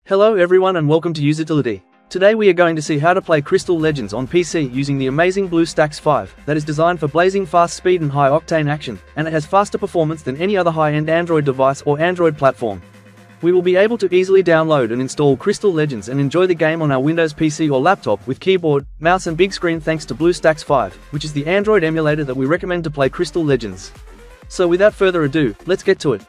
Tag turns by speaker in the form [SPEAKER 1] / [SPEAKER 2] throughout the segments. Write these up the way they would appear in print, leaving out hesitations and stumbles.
[SPEAKER 1] Hello everyone and welcome to Usitility. Today we are going to see how to play Crystal Legends on PC using the amazing BlueStacks 5 that is designed for blazing fast speed and high-octane action, and it has faster performance than any other high-end Android device or Android platform. We will be able to easily download and install Crystal Legends and enjoy the game on our Windows PC or laptop with keyboard, mouse and big screen thanks to BlueStacks 5, which is the Android emulator that we recommend to play Crystal Legends. So without further ado, let's get to it.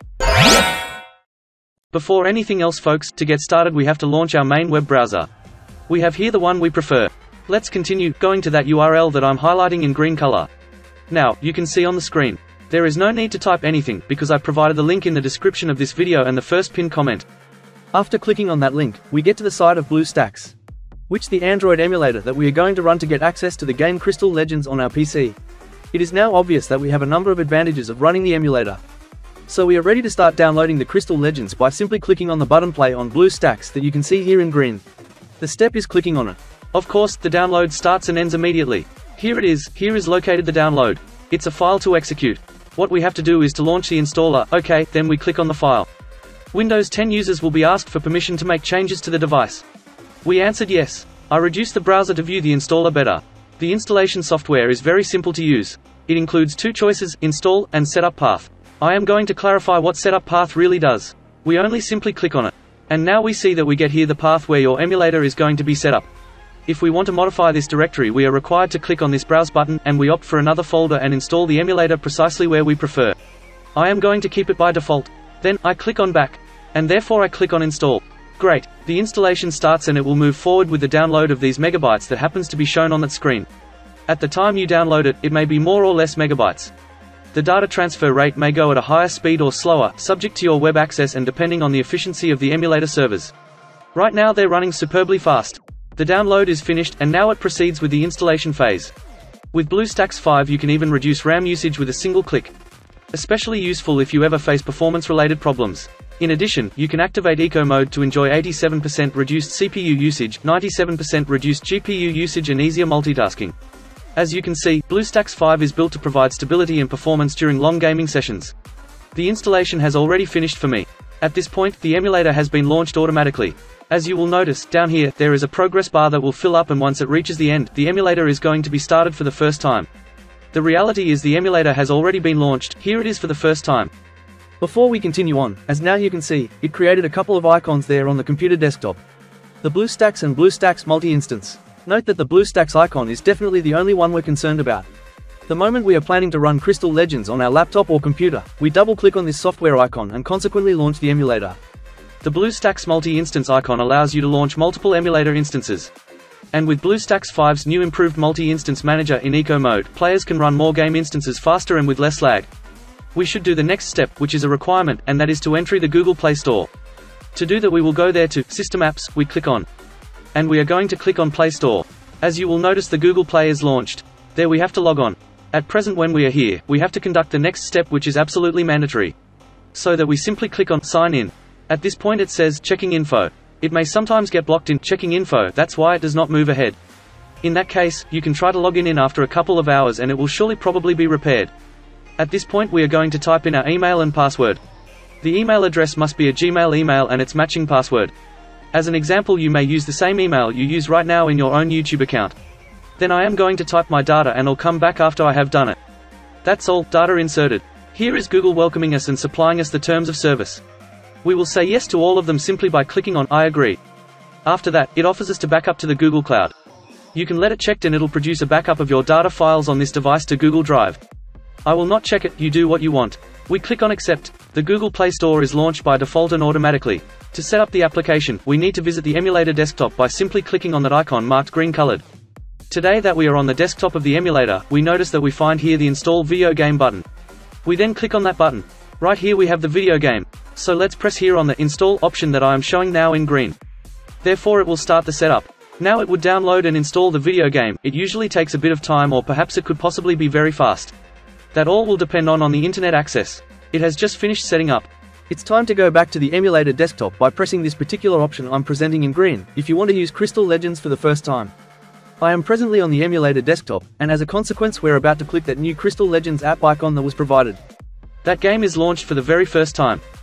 [SPEAKER 1] Before anything else folks, to get started we have to launch our main web browser. We have here the one we prefer. Let's continue, going to that URL that I'm highlighting in green color. Now, you can see on the screen. There is no need to type anything, because I provided the link in the description of this video and the first pinned comment. After clicking on that link, we get to the site of BlueStacks, which is the Android emulator that we are going to run to get access to the game Crystal Legends on our PC. It is now obvious that we have a number of advantages of running the emulator. So we are ready to start downloading the Crystal Legends by simply clicking on the button play on BlueStacks that you can see here in green. The step is clicking on it. Of course, the download starts and ends immediately. Here it is, here is located the download. It's a file to execute. What we have to do is to launch the installer, okay, then we click on the file. Windows 10 users will be asked for permission to make changes to the device. We answered yes. I reduced the browser to view the installer better. The installation software is very simple to use. It includes two choices, install and setup path. I am going to clarify what setup path really does. We only simply click on it. And now we see that we get here the path where your emulator is going to be set up. If we want to modify this directory we are required to click on this browse button, and we opt for another folder and install the emulator precisely where we prefer. I am going to keep it by default. Then, I click on back. And therefore I click on install. Great, the installation starts and it will move forward with the download of these megabytes that happens to be shown on that screen. At the time you download it, it may be more or less megabytes. The data transfer rate may go at a higher speed or slower, subject to your web access and depending on the efficiency of the emulator servers. Right now they're running superbly fast. The download is finished, and now it proceeds with the installation phase. With BlueStacks 5 you can even reduce RAM usage with a single click. Especially useful if you ever face performance-related problems. In addition, you can activate Eco Mode to enjoy 87% reduced CPU usage, 97% reduced GPU usage and easier multitasking. As you can see, BlueStacks 5 is built to provide stability and performance during long gaming sessions. The installation has already finished for me. At this point, the emulator has been launched automatically. As you will notice, down here, there is a progress bar that will fill up, and once it reaches the end, the emulator is going to be started for the first time. The reality is the emulator has already been launched, here it is for the first time. Before we continue on, as now you can see, it created a couple of icons there on the computer desktop. The BlueStacks and BlueStacks multi-instance. Note that the BlueStacks icon is definitely the only one we're concerned about. The moment we are planning to run Crystal Legends on our laptop or computer, we double-click on this software icon and consequently launch the emulator. The BlueStacks multi-instance icon allows you to launch multiple emulator instances. And with BlueStacks 5's new improved multi-instance manager in Eco Mode, players can run more game instances faster and with less lag. We should do the next step, which is a requirement, and that is to enter the Google Play Store. To do that we will go there to System Apps, we click on. And we are going to click on Play Store. As you will notice the Google Play is launched. There we have to log on. At present when we are here, we have to conduct the next step which is absolutely mandatory. So that we simply click on Sign In. At this point it says Checking Info. It may sometimes get blocked in Checking Info, that's why it does not move ahead. In that case, you can try to log in after a couple of hours and it will surely probably be repaired. At this point we are going to type in our email and password. The email address must be a Gmail email and its matching password. As an example you may use the same email you use right now in your own YouTube account. Then I am going to type my data and I'll come back after I have done it. That's all, data inserted. Here is Google welcoming us and supplying us the terms of service. We will say yes to all of them simply by clicking on I agree. After that, it offers us to back up to the Google Cloud. You can let it checked and it'll produce a backup of your data files on this device to Google Drive. I will not check it, you do what you want. We click on accept. The Google Play Store is launched by default and automatically. To set up the application, we need to visit the emulator desktop by simply clicking on that icon marked green colored. Today that we are on the desktop of the emulator, we notice that we find here the Install Video Game button. We then click on that button. Right here we have the video game. So let's press here on the Install option that I am showing now in green. Therefore it will start the setup. Now it would download and install the video game. It usually takes a bit of time, or perhaps it could possibly be very fast. That all will depend on the internet access. It has just finished setting up. It's time to go back to the emulator desktop by pressing this particular option I'm presenting in green, if you want to use Crystal Legends for the first time. I am presently on the emulator desktop, and as a consequence we're about to click that new Crystal Legends app icon that was provided. That game is launched for the very first time.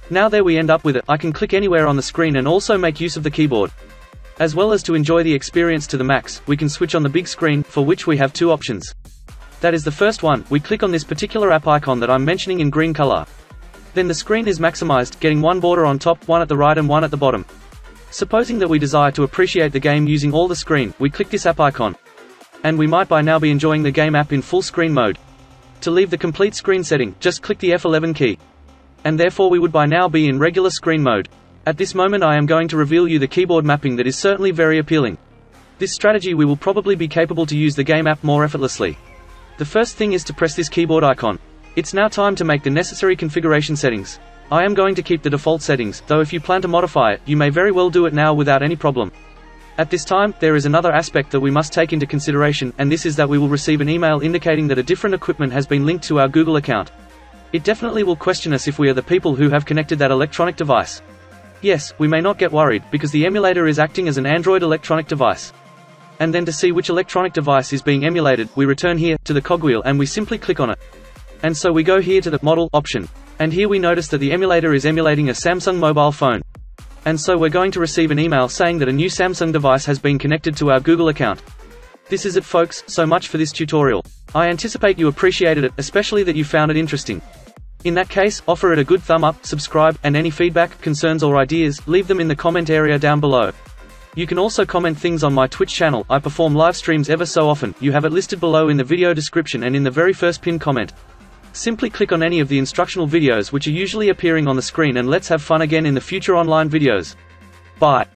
[SPEAKER 1] Now there we end up with it. I can click anywhere on the screen and also make use of the keyboard. As well as to enjoy the experience to the max, we can switch on the big screen, for which we have two options. That is the first one, we click on this particular app icon that I'm mentioning in green color. Then the screen is maximized, getting one border on top, one at the right and one at the bottom. Supposing that we desire to appreciate the game using all the screen, we click this app icon. And we might by now be enjoying the game app in full screen mode. To leave the complete screen setting, just click the F11 key. And therefore we would by now be in regular screen mode. At this moment I am going to reveal you the keyboard mapping that is certainly very appealing. This strategy we will probably be capable to use the game app more effortlessly. The first thing is to press this keyboard icon. It's now time to make the necessary configuration settings. I am going to keep the default settings, though if you plan to modify it, you may very well do it now without any problem. At this time, there is another aspect that we must take into consideration, and this is that we will receive an email indicating that a different equipment has been linked to our Google account. It definitely will question us if we are the people who have connected that electronic device. Yes, we may not get worried, because the emulator is acting as an Android electronic device. And then to see which electronic device is being emulated, we return here, to the cogwheel, and we simply click on it. And so we go here to the Model option. And here we notice that the emulator is emulating a Samsung mobile phone. And so we're going to receive an email saying that a new Samsung device has been connected to our Google account. This is it folks, so much for this tutorial. I anticipate you appreciated it, especially that you found it interesting. In that case, offer it a good thumb up, subscribe, and any feedback, concerns or ideas, leave them in the comment area down below. You can also comment things on my Twitch channel. I perform live streams ever so often. You have it listed below in the video description and in the very first pinned comment. Simply click on any of the instructional videos which are usually appearing on the screen, and let's have fun again in the future online videos. Bye.